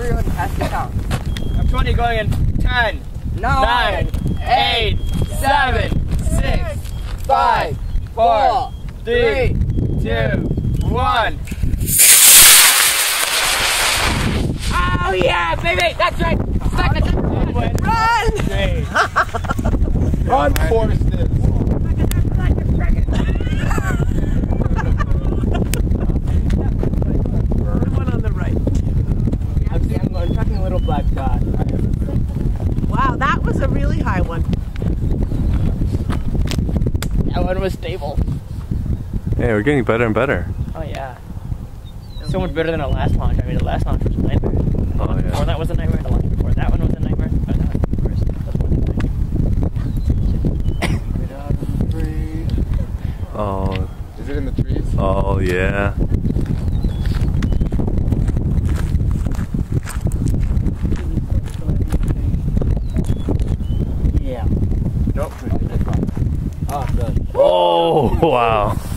everyone has to count. I'm 20 going in 10, 9, 8, 7, 6, 5, 4, 3, 2, 1. Oh yeah, baby, that's right. Run! Run, Forrest. I'm tracking a little black dot. Wow, that was a really high one. That one was stable. Hey, we're getting better and better. Oh yeah. So much better than our last launch. I mean, the last launch was a nightmare. The launch before that was a nightmare. The launch before that one was a nightmare. Oh, that was the worst. That was Get out of the trees. Oh. Is it in the trees? Oh yeah. Yeah. Nope. Oh, good. Oh wow.